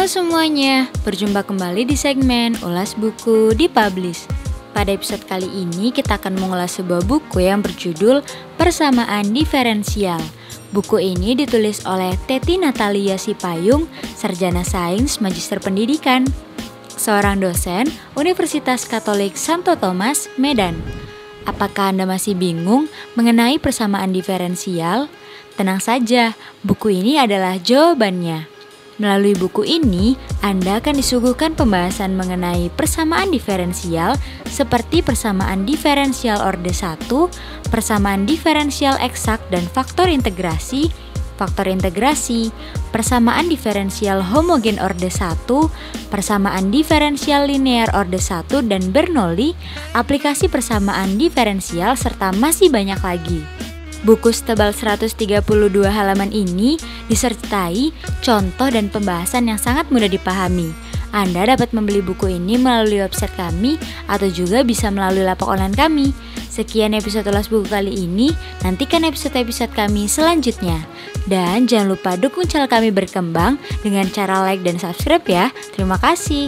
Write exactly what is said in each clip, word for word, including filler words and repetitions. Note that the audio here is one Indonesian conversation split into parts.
Halo semuanya, berjumpa kembali di segmen Ulas Buku di Publish. Pada episode kali ini kita akan mengulas sebuah buku yang berjudul Persamaan Diferensial. Buku ini ditulis oleh Teti Natalia Sipayung, Sarjana Sains Magister Pendidikan, seorang dosen Universitas Katolik Santo Thomas, Medan. Apakah Anda masih bingung mengenai persamaan diferensial? Tenang saja, buku ini adalah jawabannya. Melalui buku ini, Anda akan disuguhkan pembahasan mengenai persamaan diferensial seperti persamaan diferensial orde satu, persamaan diferensial eksak dan faktor integrasi, faktor integrasi, persamaan diferensial homogen orde satu, persamaan diferensial linear orde satu dan Bernoulli, aplikasi persamaan diferensial, serta masih banyak lagi. Buku setebal seratus tiga puluh dua halaman ini disertai contoh dan pembahasan yang sangat mudah dipahami. Anda dapat membeli buku ini melalui website kami atau juga bisa melalui lapak online kami. Sekian episode Ulas Buku kali ini, nantikan episode-episode kami selanjutnya. Dan jangan lupa dukung channel kami berkembang dengan cara like dan subscribe ya. Terima kasih.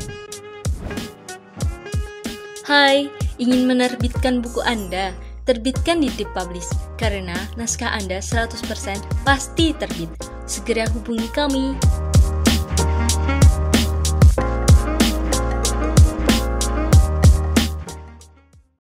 Hai, ingin menerbitkan buku Anda? Terbitkan di Tip Publish, karena naskah Anda seratus persen pasti terbit. Segera hubungi kami.